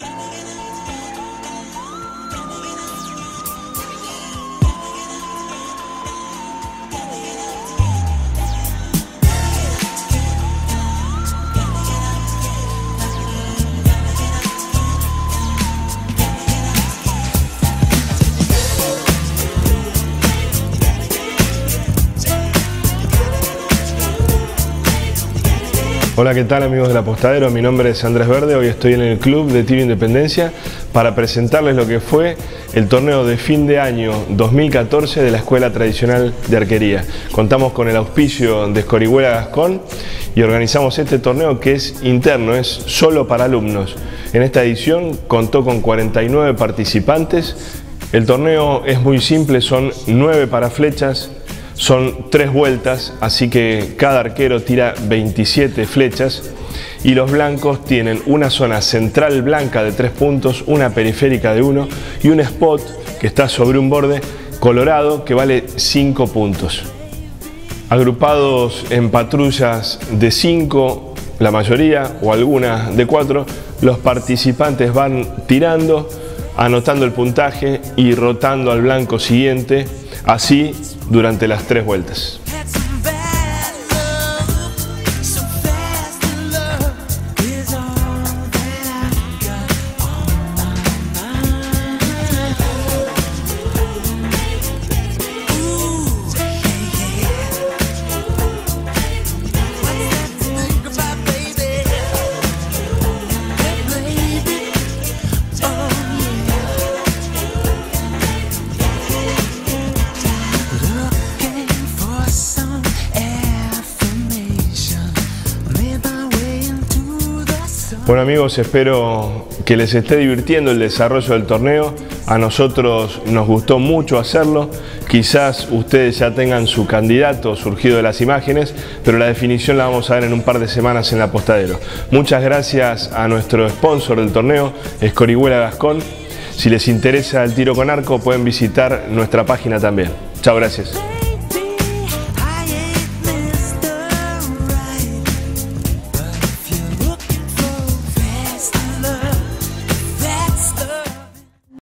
Hola, ¿qué tal amigos del Apostadero? Mi nombre es Andrés Verde, hoy estoy en el Club de Tiro Independencia para presentarles lo que fue el torneo de fin de año 2014 de la Escuela Tradicional de Arquería. Contamos con el auspicio de Escorihuela Gascón y organizamos este torneo que es interno, es solo para alumnos. En esta edición contó con 49 participantes. El torneo es muy simple, son 9 paraflechas. Son 3 vueltas, así que cada arquero tira 27 flechas y los blancos tienen una zona central blanca de 3 puntos, una periférica de 1 y un spot que está sobre un borde colorado que vale 5 puntos. Agrupados en patrullas de 5, la mayoría o algunas de 4, los participantes van tirando, anotando el puntaje y rotando al blanco siguiente, así durante las 3 vueltas. Bueno amigos, espero que les esté divirtiendo el desarrollo del torneo. A nosotros nos gustó mucho hacerlo. Quizás ustedes ya tengan su candidato surgido de las imágenes, pero la definición la vamos a ver en un par de semanas en el Apostadero. Muchas gracias a nuestro sponsor del torneo, Escorihuela Gascón. Si les interesa el tiro con arco, pueden visitar nuestra página también. Chao, gracias.